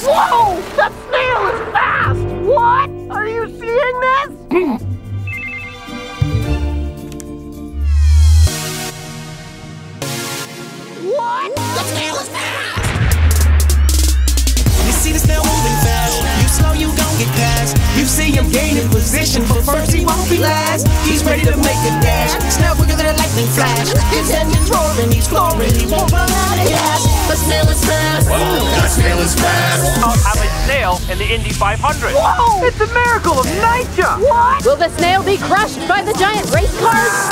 Whoa! That snail is fast! What? Are you seeing this? What? The snail is fast! You see the snail moving fast. You slow, you don't get past. You see him gaining position, but first he won't be last. He's ready to make a dash. Snail quicker than a lightning flash. His engine's roaring, he's flooring. He won't run out of gas. The snail is fast. Whoa, that snail is fast. I'm a snail in the Indy 500. Whoa! It's a miracle of nature! What? Will the snail be crushed by the giant race cars?